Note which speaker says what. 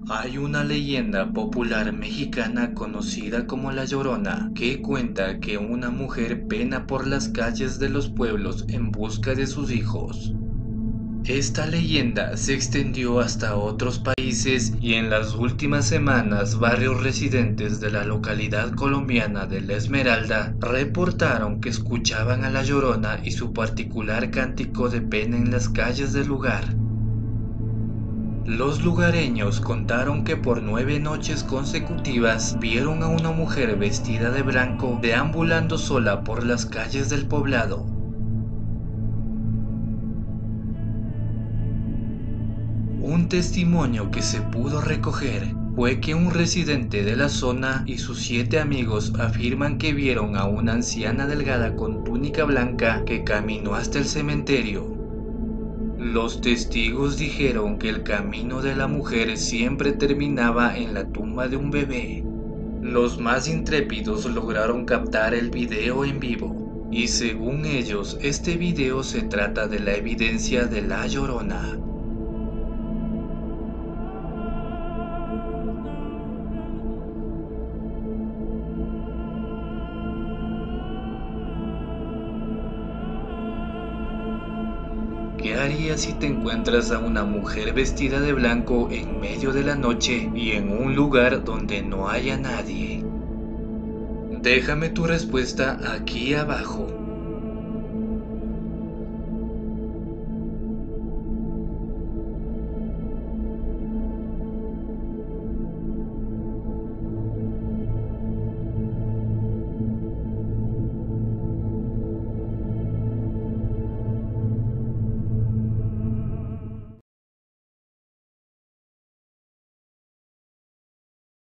Speaker 1: Hay una leyenda popular mexicana conocida como La Llorona, que cuenta que una mujer pena por las calles de los pueblos en busca de sus hijos. Esta leyenda se extendió hasta otros países y en las últimas semanas varios residentes de la localidad colombiana de La Esmeralda reportaron que escuchaban a La Llorona y su particular cántico de pena en las calles del lugar. Los lugareños contaron que por 9 noches consecutivas vieron a una mujer vestida de blanco deambulando sola por las calles del poblado. Un testimonio que se pudo recoger fue que un residente de la zona y sus 7 amigos afirman que vieron a una anciana delgada con túnica blanca que caminó hasta el cementerio. Los testigos dijeron que el camino de la mujer siempre terminaba en la tumba de un bebé. Los más intrépidos lograron captar el video en vivo, y según ellos, este video se trata de la evidencia de La Llorona. ¿Qué harías si te encuentras a una mujer vestida de blanco en medio de la noche y en un lugar donde no haya nadie? Déjame tu respuesta aquí abajo.